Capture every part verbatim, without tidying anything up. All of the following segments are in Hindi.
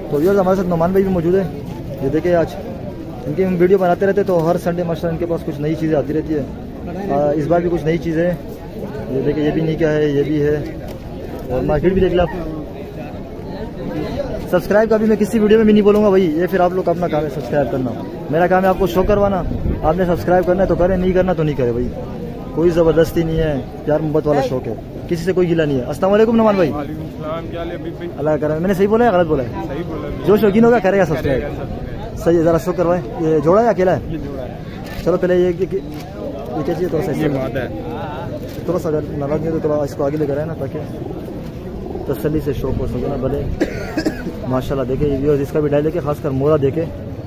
तो व्यूअर्स हमारे साथ नोमान भाई भी मौजूद है। ये देखिए आज इनकी हम वीडियो बनाते रहते तो हर संडे माशाल्लाह इनके पास कुछ नई चीज़ें आती रहती है। आ, इस बार भी कुछ नई चीज़ें हैं। ये देखिए ये भी नहीं क्या है, ये भी है और मार्केट भी देख लो आप। सब्सक्राइब का भी मैं किसी वीडियो में भी नहीं बोलूँगा भाई, ये फिर आप लोग का अपना काम है सब्सक्राइब करना। मेरा काम है आपको शो करवाना। आपने सब्सक्राइब करना है तो करें, नहीं करना तो नहीं करे भाई। कोई ज़बरदस्ती नहीं है, प्यार मोहब्बत वाला शौक है, किसी से कोई गिला नहीं है। अस्सलाम वालेकुम नोमान भाई। अल्लाह करे, मैंने सही बोला है गलत बोला है? सही बोला। जो शौकीन होगा करेगा सब्सक्राइब। सही है, ज़रा शो करवाएं। ये जोड़ा है अकेला है? चलो पहले ये ये क्या चाहिए थोड़ा सा, थोड़ा सा अगर नाराज नहीं तो थोड़ा इसको आगे लेकर आए ना ताकि तसल्ली से शौक हो सके ना। भले माशाल्लाह देखे व्यूअर्स इसका भी डायल देखे, खासकर मोरा देखे।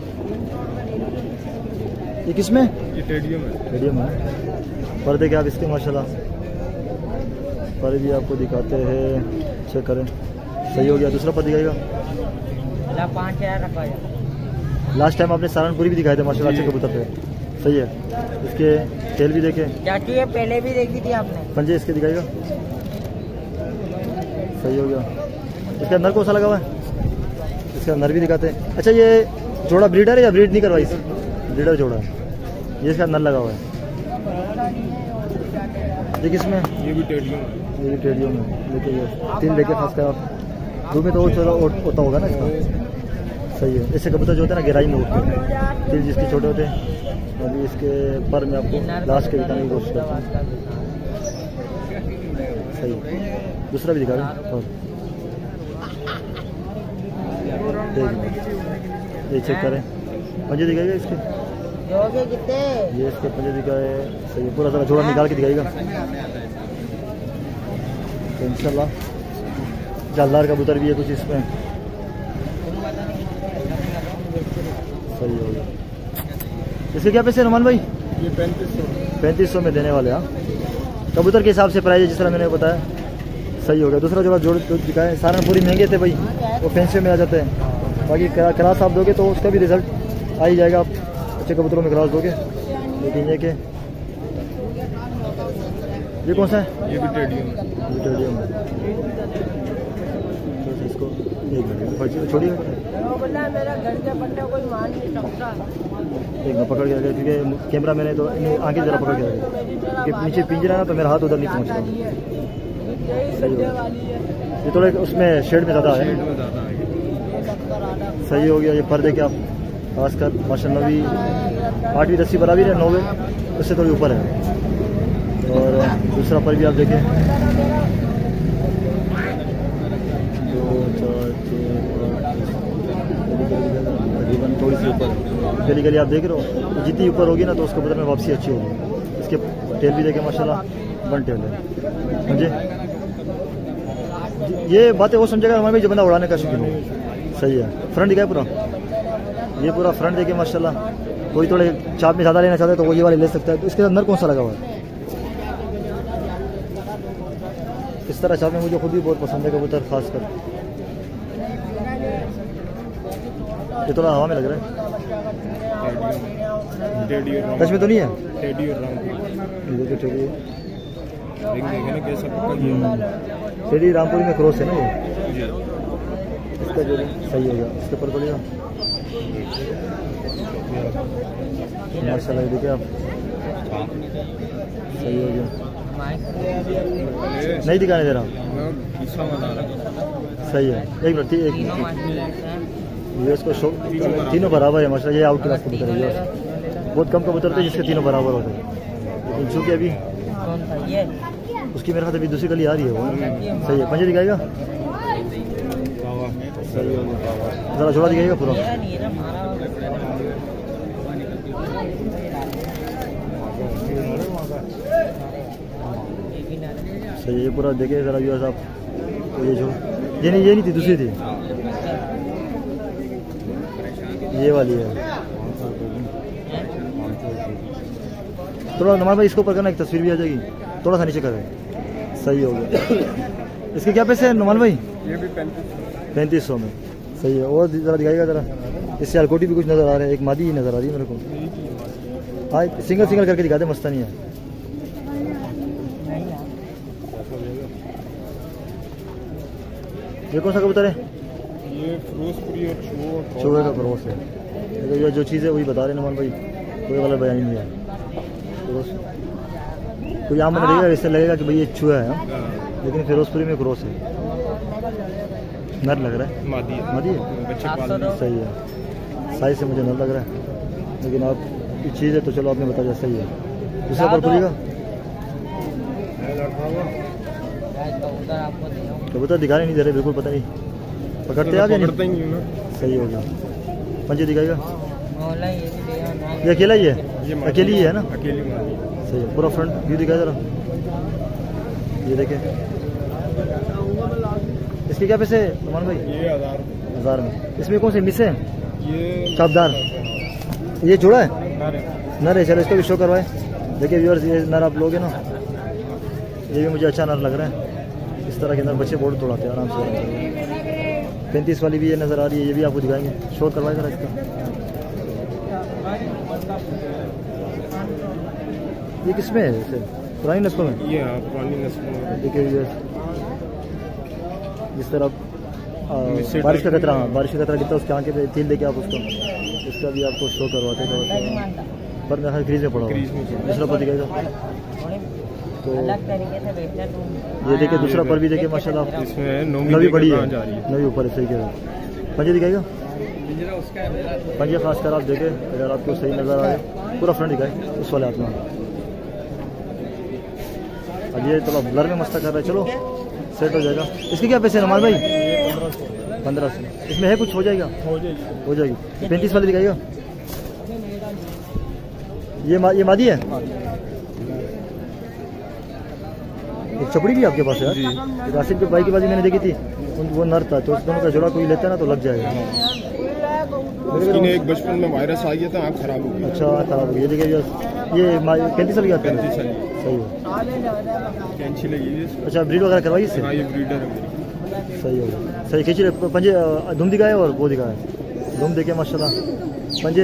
ये किसमें? ये टेडियम है। टेडियम है। पर देखे आप इसके माशाल्लाह पर भी आपको दिखाते हैं, चेक करें। सही हो गया। दूसरा पर दिखाएगा पाँच हज़ार रखा। लास्ट टाइम आपने सहारनपुरी भी दिखाए थे माशाल्लाह, अच्छे कबूतर थे। सही है। इसके तेल भी देखे, चाची ये पहले भी देखी थी आपने। पंजे इसके दिखाएगा। सही हो गया। इसके अंदर कौन सा लगा हुआ है? इसके अंदर भी दिखाते हैं। अच्छा ये जोड़ा ब्रीडर है या ब्रीड नहीं करवाई? ब्रीडर जोड़ा है। ये इसका अंदर लगा हुआ है। ये किसमें? ये भी टेडियम। ये भी टेडियम है। लेके ये तीन लेके खासकर आप दो में तो वो चलो होता होगा ना इसका। सही है। ऐसे कबूतर जो होते हैं ना गहराई में उठते हैं, तीन जिसके छोटे होते हैं। अभी इसके पर में आपको लास्ट के दिखाने की कोशिश करता हूँ। सही है। दूसरा भी दिखा दें। ये चेक करें। पंजे दिखाएगा इसके, ये इसके पंजे दिखाए। सही है। पूरा सारा जोड़ा निकाल के दिखाएगा तो इंशाल्लाह। जालदार कबूतर भी है कुछ इसमें। सही हो गया। इसके क्या पैसे नोमान भाई? ये पैंतीस सौ पैंतीस सौ में देने वाले। हाँ कबूतर के हिसाब से प्राइस है जिस तरह मैंने बताया। सही हो गया। दूसरा जोड़ा जोड़ दिखाए। सहारनपुरी महंगे थे भाई, वो फैंसी में आ जाते हैं। बाकी क्रास आप दोगे तो उसका भी रिजल्ट आ ही जाएगा। आप अच्छे कबूतरों में क्रास दोगे। लेकिन ये के ये कौन सा है? ये भी टेडियम है। ये टेडियम है। तो इसको एक मिनट छोड़िए, एक मिनट पकड़ के रखे क्योंकि कैमरा मैंने तो आगे जरा पकड़ के रखे क्योंकि नीचे पिंजरा है तो मेरा हाथ उधर नहीं पहुँच रहा। सही हो गया। ये थोड़े उसमें शेड में ज़्यादा है। सही हो गया। ये पर्दे के आप खासकर माशाल्लाह भी आठवीं दसवीं बराबर है, नौवे उससे थोड़ी ऊपर है। और दूसरा पर भी आप देखें दो चार छः तकरीबन थोड़ी सी ऊपर गली गली आप देख रहे हो। जितनी ऊपर होगी ना तो उसके बदले में वापसी अच्छी होगी। इसके टेल भी देखें माशाल्लाह वन टेल है। समझे? ये बातें वो समझेगा हमारे भी जो बंदा उड़ाने का शौकीन है। सही है। फ्रंट दिखाए पूरा, ये पूरा फ्रंट देखिए माशाल्लाह। कोई थोड़े चाप में ज़्यादा लेना चाहता है तो वो ये वाले ले सकता है। तो इसके अंदर कौन सा लगा हुआ है? इस तरह चाप में मुझे खुद भी बहुत पसंद है कबूतर खासकर। ये थोड़ा हवा में लग रहा है। टच में तो नहीं है? टेडी रामपुरी में क्रॉस है ना ये। इसका जो सही हो गया। इसके ऊपर बोलिएगा माशाल्लाह। देखिए आप सही हो गया। नहीं दिखाने दे रहा हूँ। सही है। एक मिनट एक मिनट ये इसको शो तीनों बराबर है माशाल्लाह। ये आउट क्लास कबूतर है। बहुत कम कबूतर होते हैं जिसके तीनों बराबर होते हैं, लेकिन चूँकि अभी उसकी मेरे हाथ अभी दूसरी गली आ रही है वो। सही है। पंजे दिखाएगा। सही हो गया। ज़रा जोड़ा दिखाएगा पूरा। सही है। ये पूरा देखिए ज़रा व्यूअर्स आप। तो ये जो ये नहीं ये नहीं थी, दूसरी थी। ये वाली है। थोड़ा नमाज भाई इसको ऊपर करना, एक तस्वीर भी आ जाएगी। थोड़ा सा नीचे करें। सही हो गया। इसके क्या पैसे हैं नोमान भाई? ये भी पैंतीस सौ में। सही है। और ज़रा दिखाएगा ज़रा। इससे अलकोटी भी कुछ नज़र आ रहा है। एक मादी ही नज़र आ रही है मेरे को। हाँ सिंगल सिंगल करके दिखाते, मस्ता नहीं है। ये कौन सा कबूतर है? ये फिरोजपुरी और चूहे चूहे का क्रॉस है। देखो ये जो चीज़ है वही बता रहे नुमान भाई, कोई गलत बयानी नहीं है। कोई आम लगेगा इससे लगेगा कि भाई ये चूहा है, लेकिन फिरोजपुरी में क्रॉस है। नर लग रहा है, मादी है। मादी है, सही है। साइज से मुझे नर लग रहा है, लेकिन आप ये चीज़ है तो चलो आपने बता दिया, सही है। दूसरा पर खुलेगा कबूतर दिखाने नहीं दे रहे, बिल्कुल पता नहीं पकड़ते आप या नहीं? सही हो गया। पंजे दिखाएगा, ये अकेला ही है, अकेली ही है ना? अकेली सही है। पूरा फ्रंट व्यू दिखाया जरा, ये देखे। इसके क्या पैसे नुमान भाई? ये हजार हजार में। इसमें कौन से मिस है? ये चापदार, ये जोड़ा है नारे। नर है। चलो इसको भी शो करवाए। देखिए व्यूअर्स, ये नर आप लोगे ना, ये भी मुझे अच्छा नर लग रहा है। इस तरह के नर बच्चे बोर्ड तोड़ाते हैं आराम से। पैंतीस वाली भी ये नज़र आ रही है, ये भी आपको दिखाएंगे। शो करवाए जरा इसका। ये किसमें है वैसे? पुरानी नस्लों में? ये हाँ पुरानी नस्लों में। देखिए व्यूअर्स, जिस तरह बारिश का खतरा, हाँ बारिश का खतरा कितना उसके आंखें पे तेल देके आप उसको, इसका भी आपको शो करवाते थे। पर मैं हर क्रीज में पड़ा हुआ। दूसरा पर दिखाएगा तो ये देखिए, दूसरा पर भी देखिए माशाल्लाह, इसमें नवी बड़ी है, जा रही है। नवी ऊपर है, सही कह रहे हैं। पंजे दिखाएगा, पंजे खास कर आप देखें अगर आपको सही नजर आए। पूरा फ्रंट दिखाए उस वाले हाथ में। अब ये थोड़ा ब्लर में मस्ता कर रहा है, चलो सेट हो जाएगा। इसके क्या पैसे नुमान भाई? पंद्रह सौ। इसमें है कुछ? हो जाएगा, हो जाएगी हो जाएगी। पैंतीस वाली दिखाएगा। ये मा, ये मादी है। एक चपड़ी भी आपके पास है यार। राशिद के भाई की बाजी मैंने देखी थी, वो नर था, तो दोनों का जोड़ा कोई लेता है ना तो लग जाएगा। उसकी एक बचपन में वायरस आ गया था, आँख खराब हो गई। अच्छा खराब हो गई। ये देखिए ये पैंतीस साल की आती है। पैंतीस साल सही है। कैंची लगी है। अच्छा ब्रीड वगैरह करवाई इससे? हाँ ये ब्रीडर है मेरी। सही हो गया, सही। खींच रहे पंजे, धुम दिखाए और वो दिखाए। धुम देखे माशाल्लाह, पंजे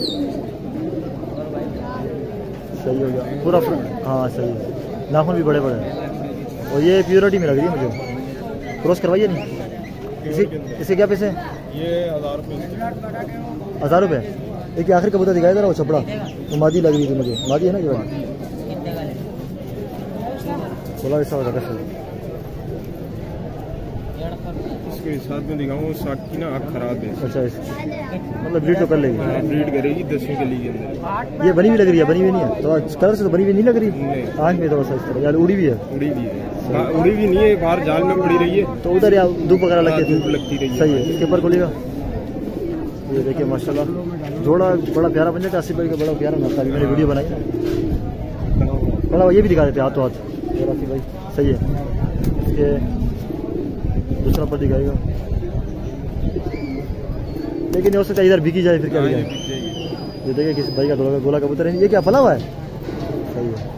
सही हो गया पूरा। हाँ सही है, नाखून भी बड़े बड़े हैं। और ये प्योरिटी में लग रही है मुझे। क्रॉस करवाइए नहीं। इसे इसे क्या पैसे? ये हजार रुपये। हज़ार रुपये। एक आखिर कबूतर दिखाया था वो छपड़ा, वो मादी लग रही थी मुझे। मादी है ना ये वाली? बोला ऐसा होता है। इसके साथ में दिखाऊँ, साथ की ना आँख खराब है। अच्छा मतलब ब्रीड तो कर लेगी? हाँ ब्रीड करेगी दसवीं गली के अंदर। ये बनी हुई लग रही है? बनी हुई नहीं है तो कलर से तो बनी हुई नहीं लग रही। आँख में थोड़ा सा इस तरह यार, उड़ी भी है। उड़ी भी है, उड़ी भी नहीं है, बाहर जाल में पड़ी रही है तो उधर या धूप वगैरह लगती है, लगती रही है। सही है। इसके ऊपर खोलेगा, ये देखिए माशाल्लाह जोड़ा बड़ा प्यारा बन जाता है। अस्सी भाई का बड़ा प्यारा नस्ता, मैंने वीडियो बनाई बड़ा। ये भी दिखा देते हाथों हाथ अस्सी भाई, सही है। इसके दूसरा पर दिखाएगा, लेकिन हो सकता है इधर बिकी जाए फिर क्या दिखाए। ये देखिए किसी भाई का गोला गोला कबूतर है। ये क्या फला हुआ है? सही है।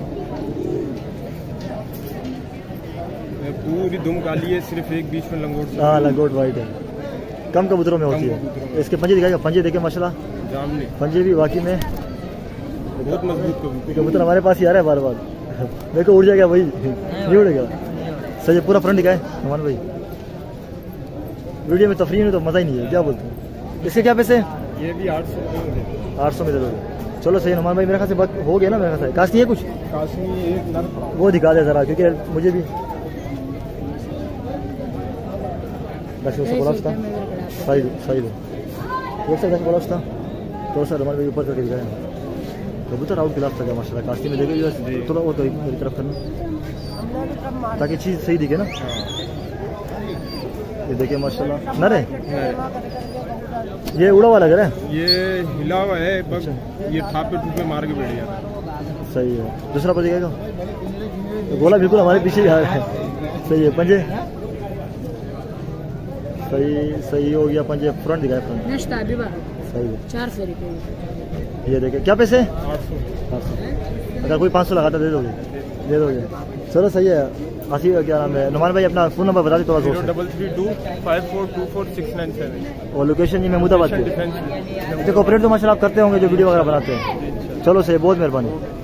पूरी दुम काली है, सिर्फ एक बीच में लंगोट। हाँ लंगोट वाइट है, कम कबूतरों में होती है। इसके पंजे दिखाएगा, पंजे देखे माशाल्लाह, पंजे भी वाकई में बहुत मजबूत कबूतर। हमारे पास ही आ रहा है बार बार। मेरे को उड़ जाएगा भाई, नहीं उड़ेगा। सही है, पूरा फ्रंट दिखाए नुमान भाई। वीडियो में तफरीह में तो मजा ही नहीं है, क्या बोलते हैं? इसके क्या पैसे? ये भी आठ सौ आठ सौ में दे दोगे? चलो सही है नुमान भाई, मेरे ख्याल से बात हो गया ना मेरे ख्याल से। कास्नी है कुछ? कास्नी एक नर वो दिखा दे जरा, क्योंकि मुझे भी दस बोला था। सही सही है, एक से दस बोला था तो सर हमारे ऊपर करके दिखाया। कबूतर आउट गिलाफ था माशाल्लाह। कास्नी में देखिए थोड़ा और मेरी तरफ करना ताकि चीज़ सही दिखे ना। ये देखिए माशाल्लाह नर है। ये उड़ा हुआ लग रहा है, ये हिला हुआ है बस। ये थापे टूपे मार के बैठ गया। सही है। दूसरा पर दिखेगा, गोला बिल्कुल हमारे पीछे ही आ रहा है। सही है, पंजे सही सही हो गया। पंजे फ्रंट दिखाए, फ्रंट सही है। चार सौ रुपये। ये देखिए क्या पैसे? आठ सौ। आठ सौ। अगर कोई पाँच सौ लगाता दे दोगे? दे दोगे, चलो सही है। आसिफ क्या नाम है नुमान भाई? अपना फोन नंबर बता दें थोड़ा। Zero double three two five four two four six nine seven. और लोकेशन जी महमूदाबाद की। कोऑपरेट तो माशाल्लाह आप करते होंगे जो वीडियो वगैरह बनाते हैं। चलो सही, बहुत मेहरबानी।